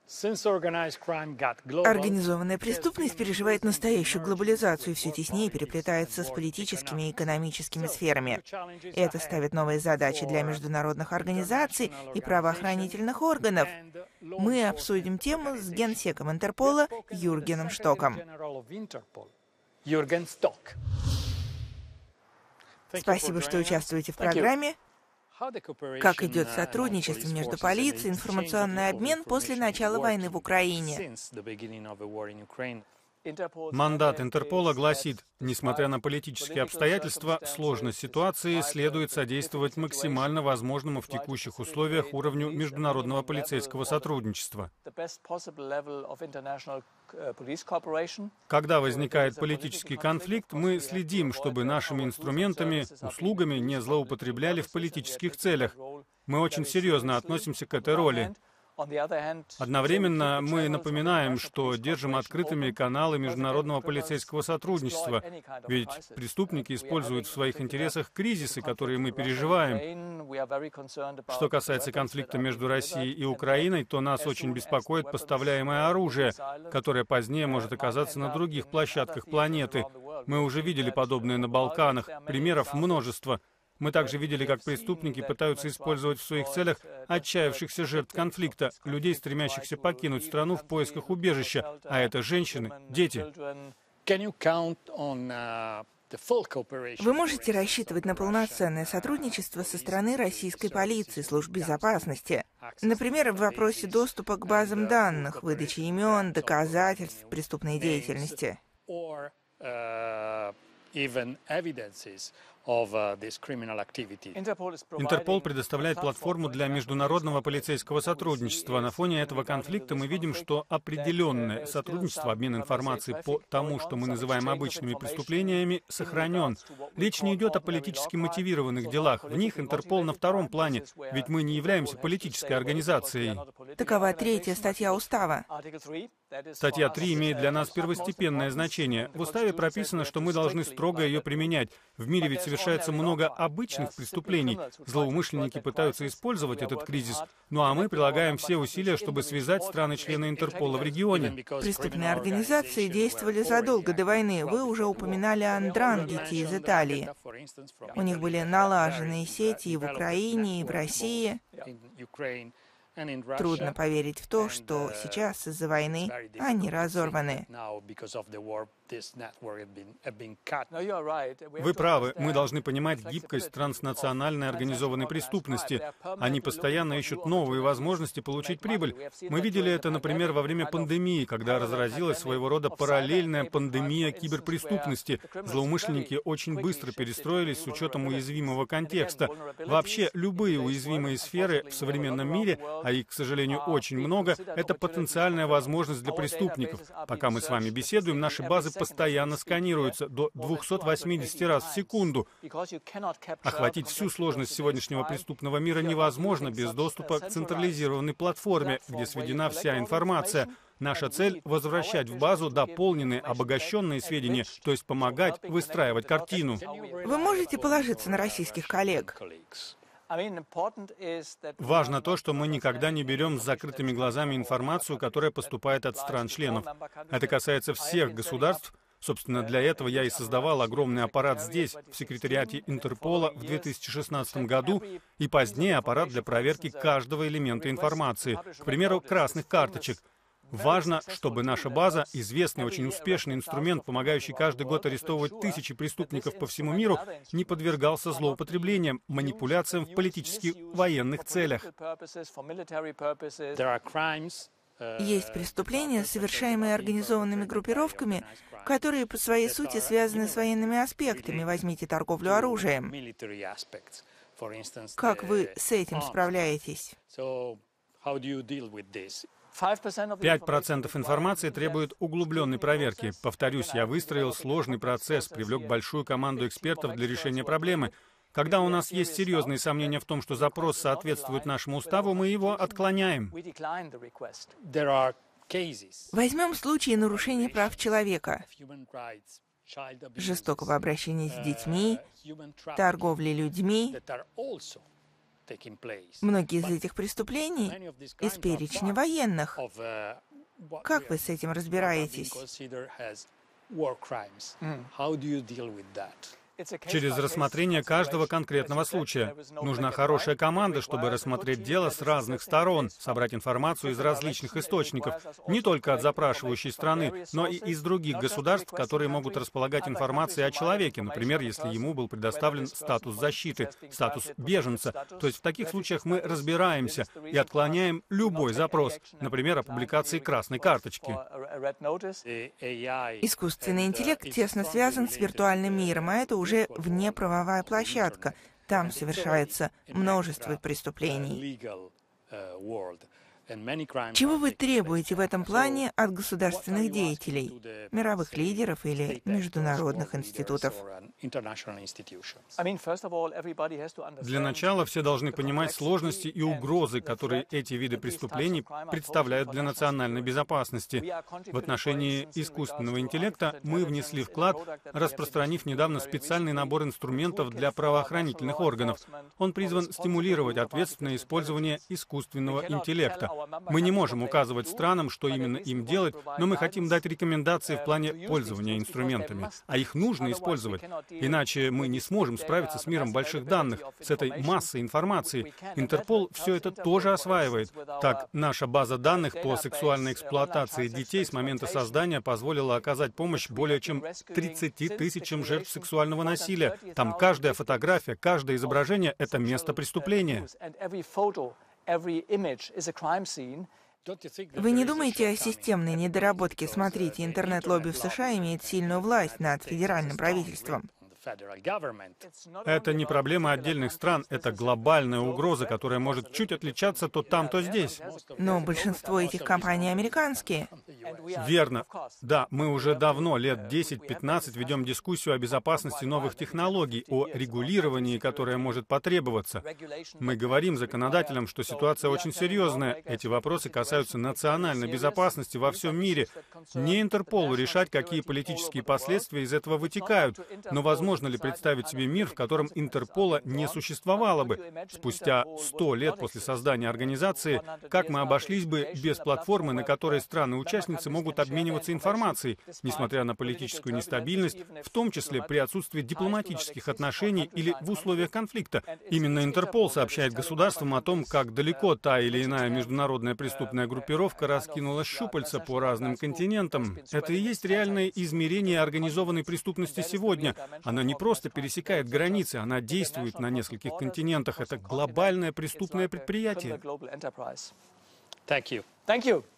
Организованная преступность переживает настоящую глобализацию и все теснее переплетается с политическими и экономическими сферами. Это ставит новые задачи для международных организаций и правоохранительных органов. Мы обсудим тему с генсеком Интерпола Юргеном Штоком. Спасибо, что участвуете в программе. Как идет сотрудничество между полицией и информационный обмен после начала войны в Украине? Мандат Интерпола гласит, несмотря на политические обстоятельства, сложность ситуации следует содействовать максимально возможному в текущих условиях уровню международного полицейского сотрудничества. Когда возникает политический конфликт, мы следим, чтобы нашими инструментами, услугами не злоупотребляли в политических целях. Мы очень серьезно относимся к этой роли. Одновременно мы напоминаем, что держим открытыми каналы международного полицейского сотрудничества, ведь преступники используют в своих интересах кризисы, которые мы переживаем. Что касается конфликта между Россией и Украиной, то нас очень беспокоит поставляемое оружие, которое позднее может оказаться на других площадках планеты. Мы уже видели подобное на Балканах, примеров множество. Мы также видели, как преступники пытаются использовать в своих целях отчаявшихся жертв конфликта, людей, стремящихся покинуть страну в поисках убежища, а это женщины, дети. Вы можете рассчитывать на полноценное сотрудничество со стороны российской полиции, служб безопасности, например, в вопросе доступа к базам данных, выдачи имен, доказательств преступной деятельности. Интерпол предоставляет платформу для международного полицейского сотрудничества. На фоне этого конфликта мы видим, что определенное сотрудничество, обмен информацией по тому, что мы называем обычными преступлениями, сохранен. Речь не идет о политически мотивированных делах. В них Интерпол на втором плане, ведь мы не являемся политической организацией. Такова 3-я статья Устава. Статья 3 имеет для нас первостепенное значение. В Уставе прописано, что мы должны строго ее применять. В мире ведь совершается много обычных преступлений. Злоумышленники пытаются использовать этот кризис. Ну а мы прилагаем все усилия, чтобы связать страны-члены Интерпола в регионе. Преступные организации действовали задолго до войны. Вы уже упоминали Андрангети из Италии. У них были налаженные сети и в Украине, и в России. Трудно поверить в то, что сейчас из-за войны они разорваны. Вы правы, мы должны понимать гибкость транснациональной организованной преступности. Они постоянно ищут новые возможности получить прибыль. Мы видели это, например, во время пандемии, когда разразилась своего рода параллельная пандемия киберпреступности. Злоумышленники очень быстро перестроились с учетом уязвимого контекста. Вообще, любые уязвимые сферы в современном мире, а их, к сожалению, очень много, это потенциальная возможность для преступников. Пока мы с вами беседуем, наши базы постоянно сканируются до 280 раз в секунду. Охватить всю сложность сегодняшнего преступного мира невозможно без доступа к централизированной платформе, где сведена вся информация. Наша цель — возвращать в базу дополненные, обогащенные сведения, то есть помогать выстраивать картину. Вы можете положиться на российских коллег? Важно то, что мы никогда не берем с закрытыми глазами информацию, которая поступает от стран-членов. Это касается всех государств. Собственно, для этого я и создавал огромный аппарат здесь, в секретариате Интерпола в 2016 году, и позднее аппарат для проверки каждого элемента информации, к примеру, красных карточек. Важно, чтобы наша база, известный, очень успешный инструмент, помогающий каждый год арестовывать тысячи преступников по всему миру, не подвергался злоупотреблениям, манипуляциям в политических военных целях. Есть преступления, совершаемые организованными группировками, которые по своей сути связаны с военными аспектами. Возьмите торговлю оружием. Как вы с этим справляетесь? 5% информации требует углубленной проверки. Повторюсь, я выстроил сложный процесс, привлек большую команду экспертов для решения проблемы. Когда у нас есть серьезные сомнения в том, что запрос соответствует нашему уставу, мы его отклоняем. Возьмем случаи нарушения прав человека, жестокого обращения с детьми, торговли людьми. Многие из этих преступлений из перечня военных. Как вы с этим разбираетесь? Через рассмотрение каждого конкретного случая. Нужна хорошая команда, чтобы рассмотреть дело с разных сторон, собрать информацию из различных источников, не только от запрашивающей страны, но и из других государств, которые могут располагать информацией о человеке, например, если ему был предоставлен статус защиты, статус беженца. То есть в таких случаях мы разбираемся и отклоняем любой запрос, например, о публикации красной карточки. Искусственный интеллект тесно связан с виртуальным миром, а это уже внеправовая площадка. Там совершается множество преступлений. Чего вы требуете в этом плане от государственных деятелей, мировых лидеров или международных институтов? Для начала все должны понимать сложности и угрозы, которые эти виды преступлений представляют для национальной безопасности. В отношении искусственного интеллекта мы внесли вклад, распространив недавно специальный набор инструментов для правоохранительных органов. Он призван стимулировать ответственное использование искусственного интеллекта. Мы не можем указывать странам, что именно им делать, но мы хотим дать рекомендации в плане пользования инструментами. А их нужно использовать. Иначе мы не сможем справиться с миром больших данных, с этой массой информации. Интерпол все это тоже осваивает. Так, наша база данных по сексуальной эксплуатации детей с момента создания позволила оказать помощь более чем 30 тысячам жертв сексуального насилия. Там каждая фотография, каждое изображение — это место преступления. Вы не думаете о системной недоработке? Смотрите, интернет-лобби в США имеет сильную власть над федеральным правительством. Это не проблема отдельных стран, это глобальная угроза, которая может чуть отличаться то там, то здесь. Но большинство этих компаний американские. Верно. Да, мы уже давно, лет 10-15, ведем дискуссию о безопасности новых технологий, о регулировании, которое может потребоваться. Мы говорим законодателям, что ситуация очень серьезная. Эти вопросы касаются национальной безопасности во всем мире. Не Интерполу решать, какие политические последствия из этого вытекают, но возможно ли представить себе мир, в котором Интерпола не существовало бы? Спустя 100 лет после создания организации, как мы обошлись бы без платформы, на которой страны-участницы могут обмениваться информацией, несмотря на политическую нестабильность, в том числе при отсутствии дипломатических отношений или в условиях конфликта? Именно Интерпол сообщает государствам о том, как далеко та или иная международная преступная группировка раскинула щупальца по разным континентам. Это и есть реальное измерение организованной преступности сегодня. Она не просто пересекает границы, она действует на нескольких континентах. Это глобальное преступное предприятие. Thank you.